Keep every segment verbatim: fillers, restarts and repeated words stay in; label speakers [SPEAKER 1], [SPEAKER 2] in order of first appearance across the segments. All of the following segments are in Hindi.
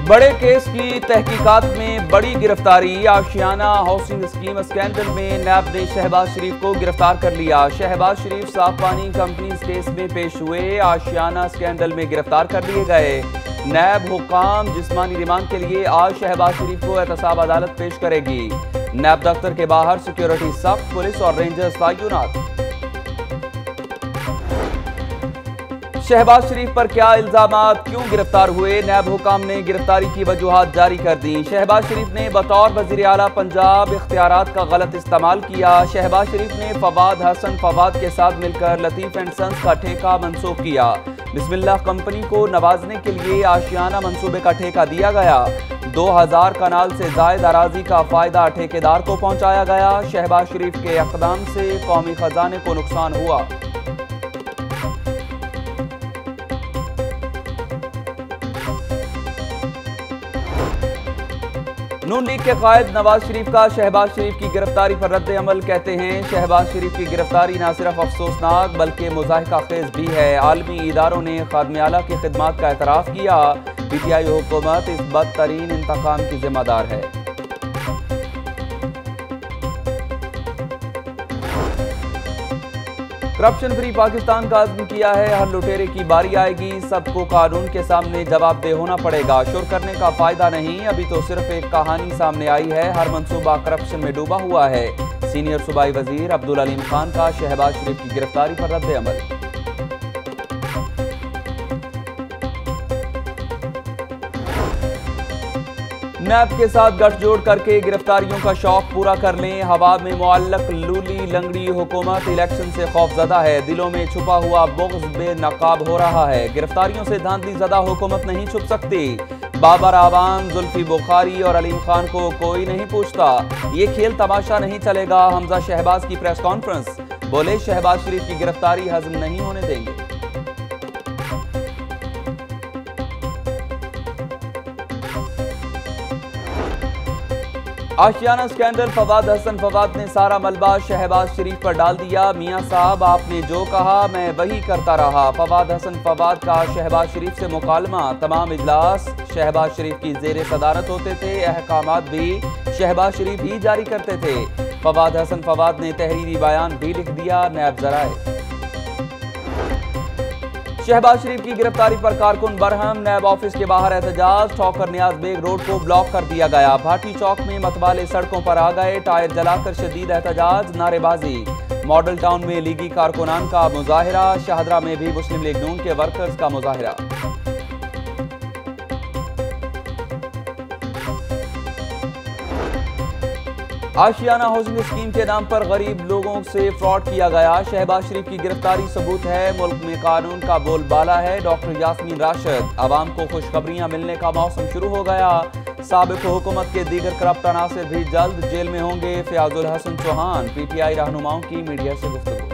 [SPEAKER 1] बड़े केस की तहकीकात में बड़ी गिरफ्तारी। आशियाना हाउसिंग स्कीम स्कैंडल में नैब ने शहबाज शरीफ को गिरफ्तार कर लिया। शहबाज शरीफ साफ पानी कंपनी केस में पेश हुए, आशियाना स्कैंडल में गिरफ्तार कर लिए गए। नैब हुकाम जिस्मानी रिमांड के लिए आज शहबाज शरीफ को एहतसाब अदालत पेश करेगी। नैब दफ्तर के बाहर सिक्योरिटी सख्त, पुलिस और रेंजर्स तैनात। शहबाज शरीफ पर क्या इल्जामात, क्यों गिरफ्तार हुए? नैब हुकाम ने गिरफ्तारी की वजूहात जारी कर दी। शहबाज शरीफ ने बतौर वजीर आला पंजाब इख्तियारात का गलत इस्तेमाल किया। शहबाज शरीफ ने फवाद हसन फवाद के साथ मिलकर लतीफ एंड सन्स का ठेका मंसूख किया। बिस्मिल्लाह कंपनी को नवाजने के लिए आशियाना मंसूबे का ठेका दिया गया। दो हजार कनाल से जायद अराजी का फायदा ठेकेदार को पहुंचाया गया। शहबाज शरीफ के इक़दाम से कौमी खजाने को नुकसान हुआ। नून लीग के कायद नवाज शरीफ का शहबाज शरीफ की गिरफ्तारी पर रद्द अमल। कहते हैं शहबाज शरीफ की गिरफ्तारी न सिर्फ अफसोसनाक बल्कि मुज़ाहिका खेज भी है। आलमी इदारों ने खादमे आला की खिदमात का एतराफ़ किया। पीटीआई हुकूमत इस बदतरीन इंतकाम की जिम्मेदार है। करप्शन फ्री पाकिस्तान का अज़्म किया है। हर लुटेरे की बारी आएगी, सबको कानून के सामने जवाबदेह होना पड़ेगा। शुरू करने का फायदा नहीं, अभी तो सिर्फ एक कहानी सामने आई है। हर मंसूबा करप्शन में डूबा हुआ है। सीनियर सूबाई वजीर अब्दुल अलीम खान का शहबाज शरीफ की गिरफ्तारी पर रद्द अमल। नैब के साथ गठजोड़ करके गिरफ्तारियों का शौक पूरा कर लें। हवा में मुअल्लक लूली लंगड़ी हुकूमत इलेक्शन से खौफजदा है। दिलों में छुपा हुआ बुग़्ज़ बेनकाब हो रहा है। गिरफ्तारियों से धांधली ज़दा हुकूमत नहीं छुप सकती। बाबर आवाम, जुल्फी बुखारी और अलीम खान को कोई नहीं पूछता। ये खेल तमाशा नहीं चलेगा। हमजा शहबाज की प्रेस कॉन्फ्रेंस, बोले शहबाज शरीफ की गिरफ्तारी हजम नहीं होने देंगे। आशियाना स्कैंडल, फवाद हसन फवाद ने सारा मलबा शहबाज शरीफ पर डाल दिया। मियां साहब आपने जो कहा मैं वही करता रहा। फवाद हसन फवाद का शहबाज शरीफ से मुकालमा। तमाम इजलास शहबाज शरीफ की जेर सदारत होते थे। अहकामात भी शहबाज शरीफ ही जारी करते थे। फवाद हसन फवाद ने तहरीरी बयान भी लिख दिया। नैब जराए शहबाज शरीफ की गिरफ्तारी पर कारकुन बरहम। नैब ऑफिस के बाहर एहतजाज। ठोकर नियाज बेग रोड को ब्लॉक कर दिया गया। भाटी चौक में मतवाले सड़कों पर आ गए। टायर जलाकर शदीद एहतजाज, नारेबाजी। मॉडल टाउन में लीगी कारकुनान का मुजाहिरा। शाहदरा में भी मुस्लिम लीग नून के वर्कर्स का मुजाहिरा। आशियाना हाउसिंग स्कीम के नाम पर गरीब लोगों से फ्रॉड किया गया। शहबाज शरीफ की गिरफ्तारी सबूत है। मुल्क में कानून का बोलबाला है। डॉक्टर यास्मीन राशिद, आवाम को खुशखबरियां मिलने का मौसम शुरू हो गया। साबिक हुकूमत के दीगर करप्ट अनासिर भी जल्द जेल में होंगे। फयाजुल हसन चौहान, पीटीआई रहनुमाओं की मीडिया से गुफ्तगू।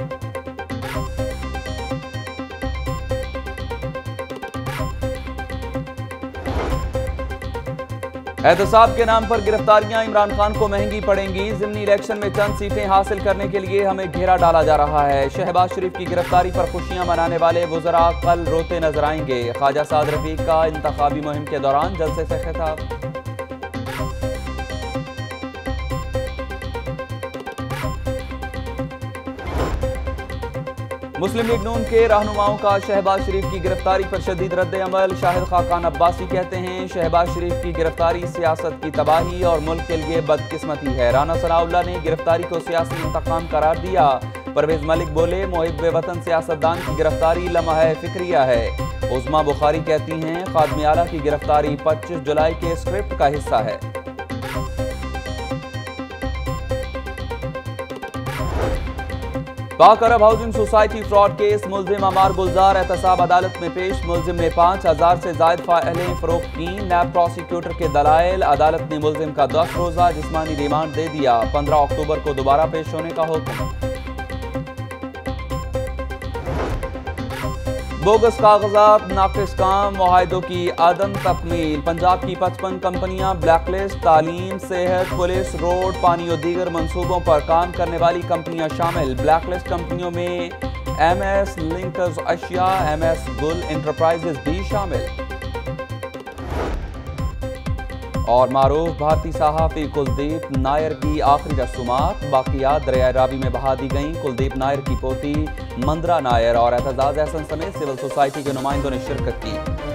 [SPEAKER 1] एहतसाब के नाम पर गिरफ्तारियां इमरान खान को महंगी पड़ेंगी। ज़िमनी इलेक्शन में चंद सीटें हासिल करने के लिए हमें घेरा डाला जा रहा है। शहबाज शरीफ की गिरफ्तारी पर खुशियां मनाने वाले वुज़रा कल रोते नजर आएंगे। ख्वाजा साद रफीक का इंतखाबी मुहिम के दौरान जलसे से खिताब। मुस्लिम लीग नून के रहनुमाओं का शहबाज शरीफ की गिरफ्तारी पर शदीद रद्द अमल। शाहिद खाकान अब्बासी कहते हैं शहबाज शरीफ की गिरफ्तारी सियासत की तबाही और मुल्क के लिए बदकिस्मती है। राना सनाउल्लाह ने गिरफ्तारी को सियासी इंतकाम करार दिया। परवेज मलिक बोले मुहिब वतन सियासतदान की गिरफ्तारी लम्हा फिक्रिया है। उस्मा बुखारी कहती हैं खादमे आला की गिरफ्तारी पच्चीस जुलाई के स्क्रिप्ट का हिस्सा है। Pak Arab housing society fraud case, मुल्जिम अमार गुलजार एहतसाब अदालत में पेश। मुल्जिम ने पाँच हजार से जायद फाइलें फरोख्त की। नैब प्रोसिक्यूटर के दलाइल, अदालत ने मुल्जिम का दस रोजा जिस्मानी रिमांड दे दिया। पंद्रह अक्टूबर को दोबारा पेश होने का हुक्म। बोगस कागजात, नाकिस काम, मुआहिदों की आदम तकमील। पंजाब की पचपन कंपनियां ब्लैकलिस्ट। तालीम, सेहत, पुलिस, रोड, पानी और दीगर मंसूबों पर काम करने वाली कंपनियां शामिल। ब्लैकलिस्ट कंपनियों में M S Linkers Asia, M S Gul enterprises भी शामिल। और मारूफ भारतीय सहाफ़ी कुलदीप नायर की आखिरी रसूमात बाकियात दरिया रावी में बहा दी गईं। कुलदीप नायर की पोती मंदरा नायर और एतजाज एहसन समेत सिविल सोसाइटी के नुमाइंदों ने शिरकत की।